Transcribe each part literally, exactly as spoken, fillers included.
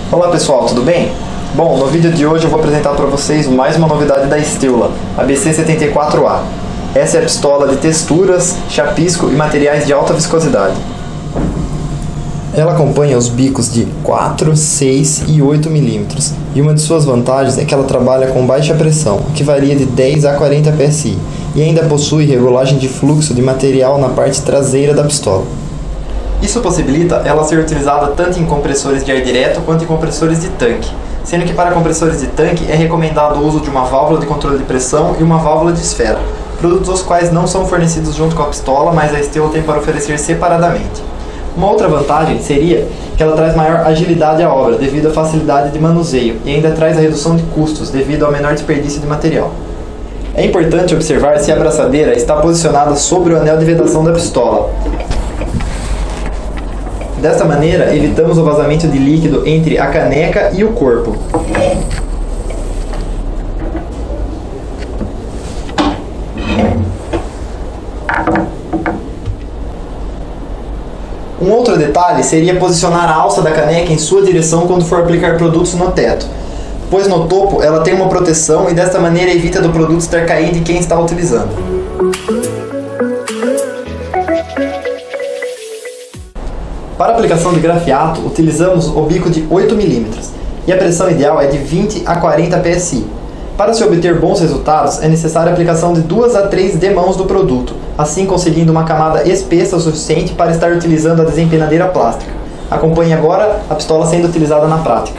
Olá pessoal, tudo bem? Bom, no vídeo de hoje eu vou apresentar para vocês mais uma novidade da Stilla, a B C setenta e quatro A. Essa é a pistola de texturas, chapisco e materiais de alta viscosidade. Ela acompanha os bicos de quatro, seis e oito milímetros, e uma de suas vantagens é que ela trabalha com baixa pressão, que varia de dez a quarenta P S I, e ainda possui regulagem de fluxo de material na parte traseira da pistola. Isso possibilita ela ser utilizada tanto em compressores de ar direto quanto em compressores de tanque, sendo que para compressores de tanque é recomendado o uso de uma válvula de controle de pressão e uma válvula de esfera, produtos os quais não são fornecidos junto com a pistola, mas a Stilla tem para oferecer separadamente. Uma outra vantagem seria que ela traz maior agilidade à obra devido à facilidade de manuseio e ainda traz a redução de custos devido ao menor desperdício de material. É importante observar se a abraçadeira está posicionada sobre o anel de vedação da pistola. Desta maneira, evitamos o vazamento de líquido entre a caneca e o corpo. Um outro detalhe seria posicionar a alça da caneca em sua direção quando for aplicar produtos no teto, pois no topo ela tem uma proteção e desta maneira evita do produto estar caindo em quem está utilizando. Para a aplicação de grafiato, utilizamos o bico de oito milímetros e a pressão ideal é de vinte a quarenta P S I. Para se obter bons resultados, é necessária a aplicação de duas a três demãos do produto, assim conseguindo uma camada espessa o suficiente para estar utilizando a desempenadeira plástica. Acompanhe agora a pistola sendo utilizada na prática.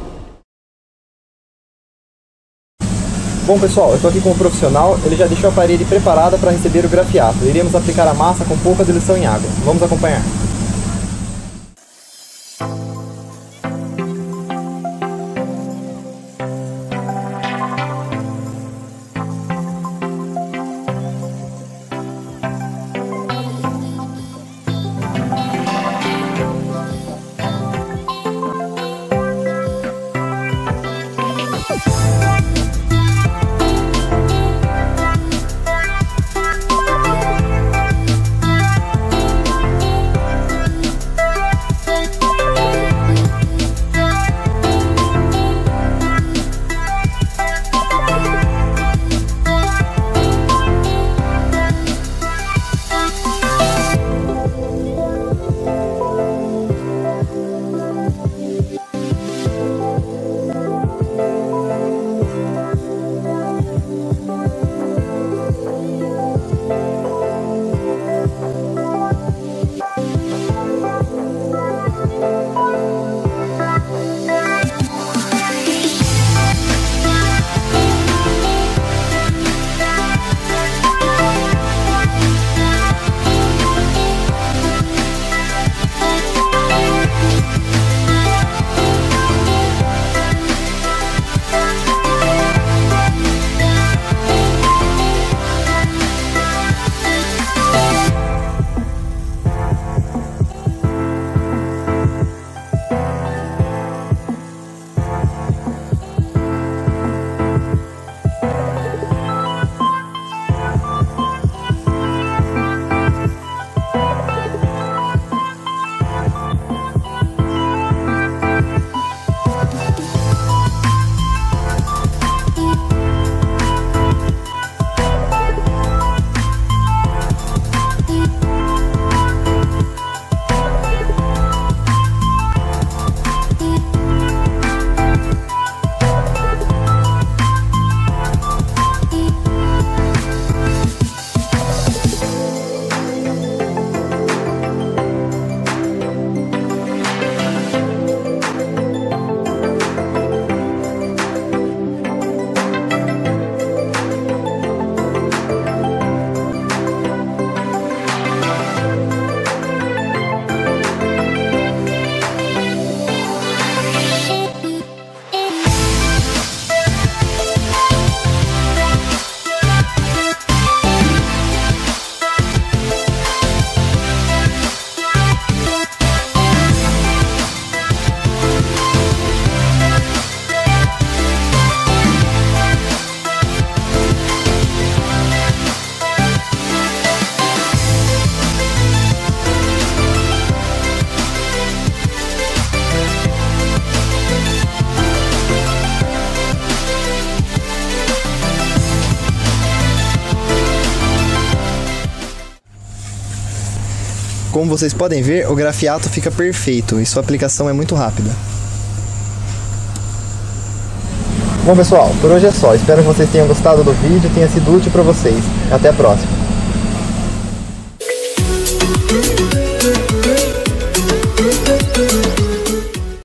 Bom pessoal, eu estou aqui com o profissional, ele já deixou a parede preparada para receber o grafiato. Iremos aplicar a massa com pouca diluição em água. Vamos acompanhar. Como vocês podem ver, o grafiato fica perfeito e sua aplicação é muito rápida. Bom pessoal, por hoje é só. Espero que vocês tenham gostado do vídeo e tenha sido útil para vocês. Até a próxima.